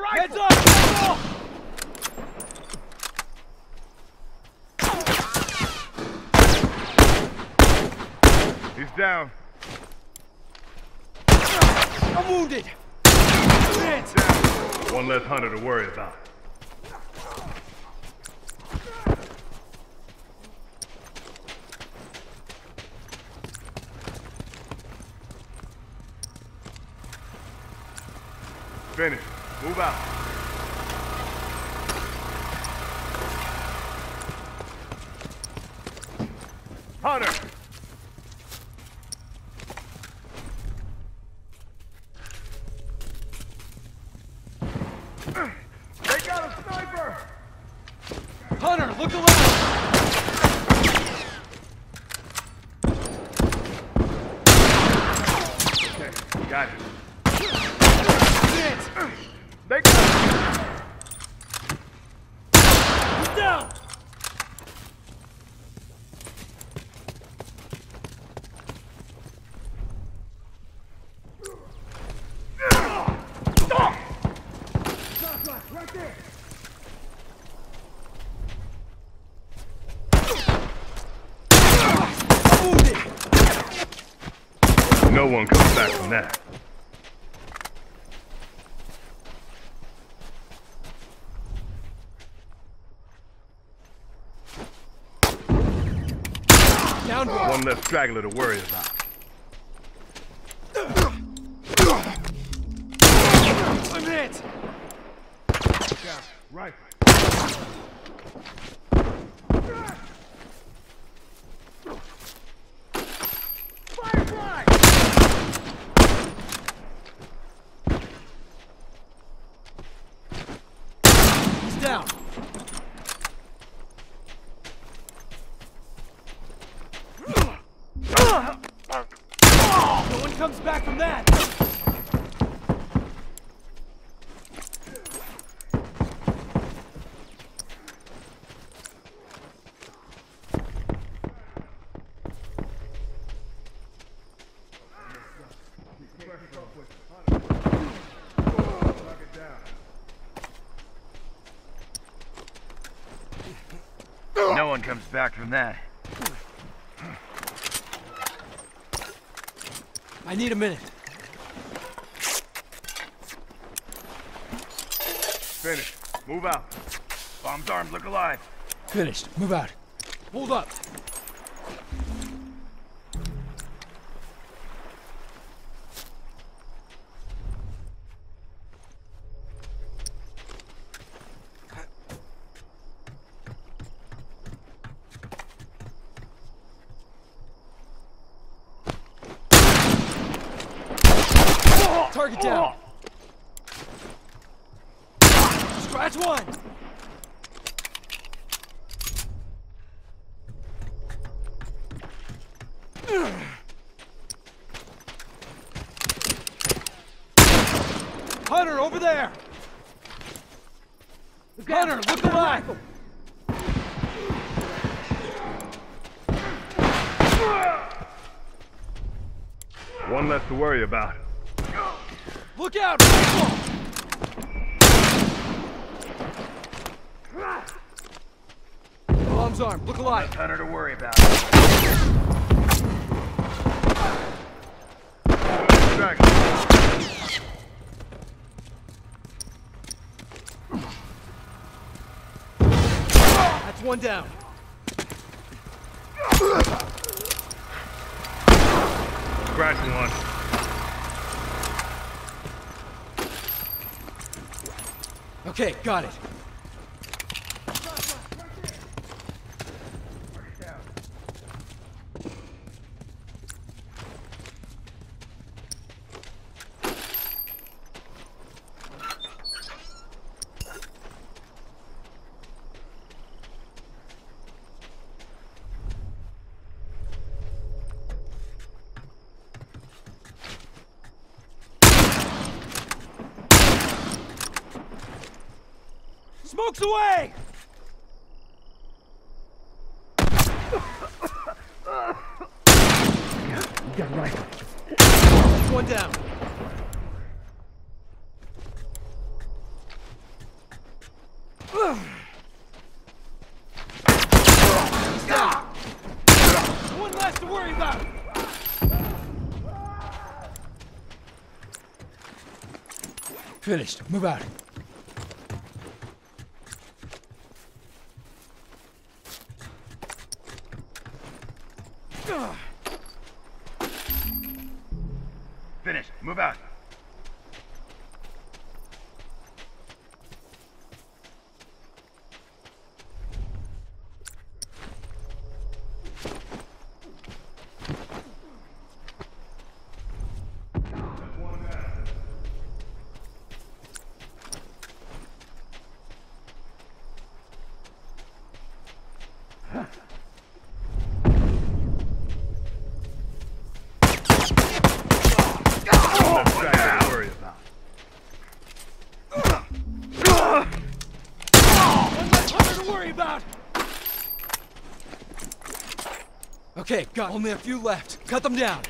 Heads up! Heads up! He's down. I'm wounded! Down. One less hunter to worry about. Finish. Move out. Hunter! They got a sniper! Hunter, look alive! Okay, got it. They got it! He's down! Right there! No one comes back from that. Down one. One less straggler to worry about. I'm hit! Down. Right. Firefly! He's down. No one comes back from that! No one comes back from that. I need a minute. Finish. Move out. Bomb's armed, look alive. Finished. Move out. Hold up. Target down. Scratch one. Hunter, over there. Hunter, look alive. One less to worry about. Look out! Rifle! Bomb's armed. Look alive. Hunter to worry about. That's one down. Scratching one. Okay, got it. Smoke's away! You got a rifle. One down. He's down. One less to worry about. Finished. Move out. Finished. Move out. Okay, got only a few left. Cut them down.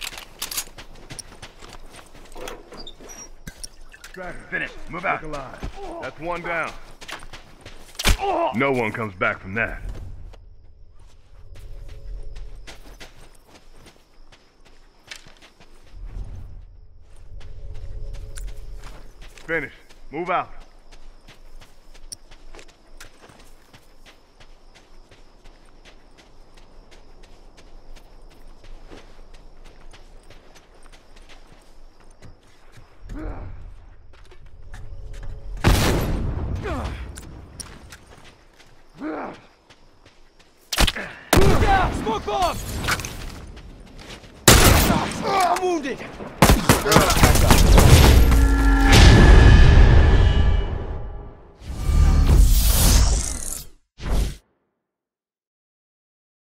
Finished. Move out. Alive. That's one down. No one comes back from that. Finished. Move out. Look out! Smoke bomb! I'm wounded!